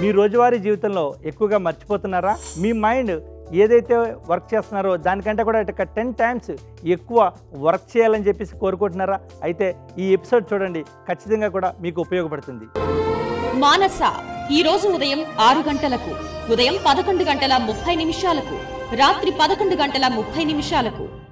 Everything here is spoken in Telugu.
మీ రోజువారీ జీవితంలో ఎక్కువగా మర్చిపోతున్నారా? మీ మైండ్ ఏదైతే వర్క్ చేస్తున్నారో దానికంటే కూడా 10 టైమ్స్ ఎక్కువ వర్క్ చేయాలని చెప్పేసి కోరుకుంటున్నారా? అయితే ఈ ఎపిసోడ్ చూడండి, ఖచ్చితంగా కూడా మీకు ఉపయోగపడుతుంది. మానస ఈ రోజు ఉదయం 6 గంటలకు, ఉదయం 11 గంటల 30 నిమిషాలకు, రాత్రి 11 గంటల 30 నిమిషాలకు.